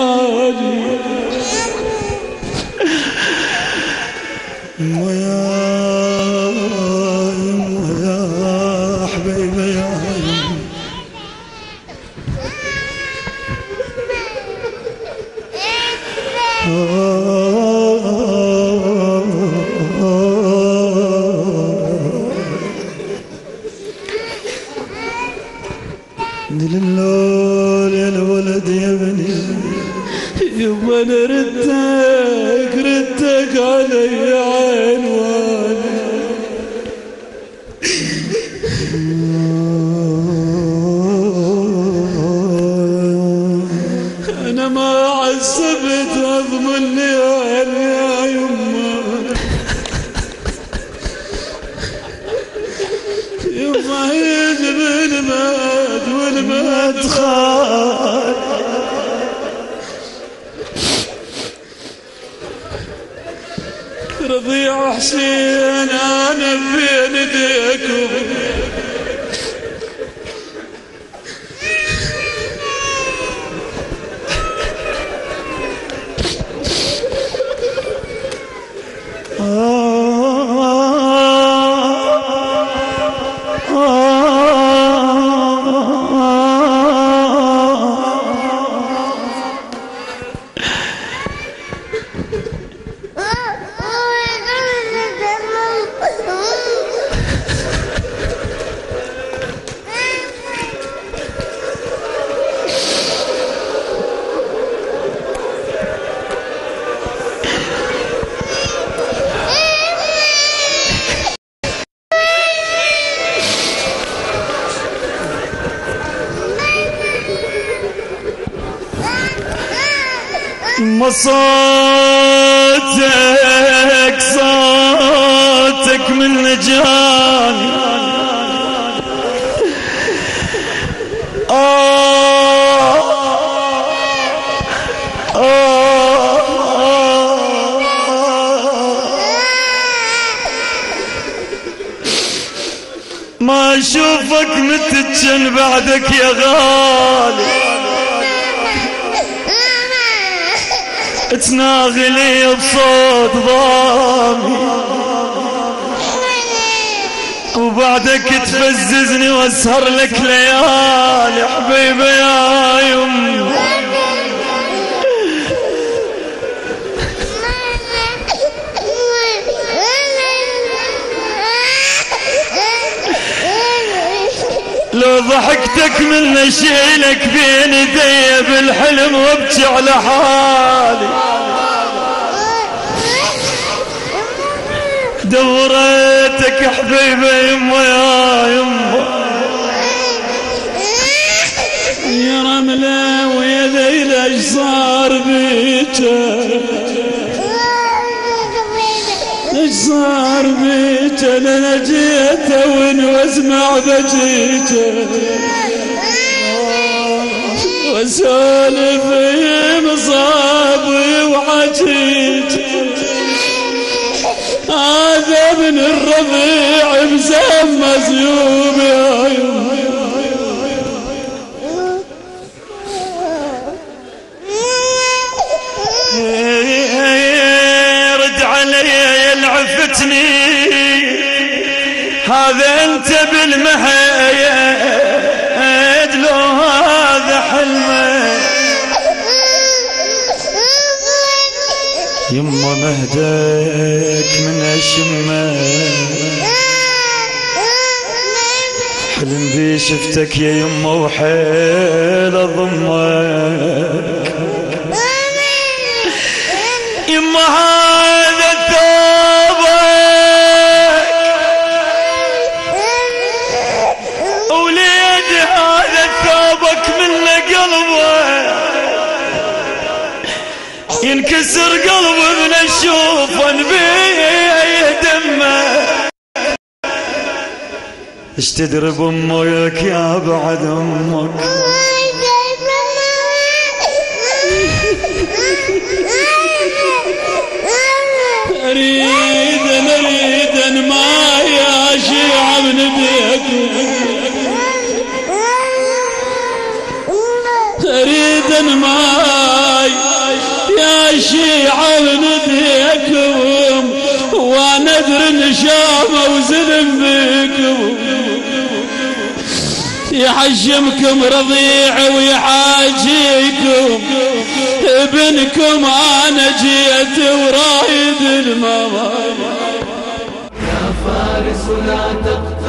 حالي ويا حبيبي يا للول يا الولد يا بني يبا انا ردك علي عنواني انا ما عذبت اضمني يا يما يما يجب المات والمات خال رضيع حسين انا بين ايديكم صوتك من نجاني ما اشوفك متجن بعدك يا غالي تناغلي بصوت ضامي وبعدك تفززني واسهر لك ليالي حبيبي يا يم لو ضحكتك من اشيلك بين ايدي بالحلم وابكي على حالي دورتك حبيبي يما يا يما يا رملة ويا ليلى ايش صار بيك ايش صار بيك انا جيت واسمع بجيك واسولف مصابي وعجيك هذا من الربيع مسمى زيوب يا يما رد علي يلعفتني هذا انت بالمهيد لو هذا حلمك يما مهدك من اشمك حلم بي شفتك يا يما وحيل اضمك يما هذا ثوبك وليد هذا ثوبك من قلبك ينكسر قلبي من اشوف انبيه دمك ايش تدري بامك يا بعد امك اريد ما ياشيع من بيتك اريد ماي بدر نشامه وزلم بكم يحجمكم رضيع ويحاجيكم ابنكم انا جيت ورايد الماما. يا فارس لا تقتل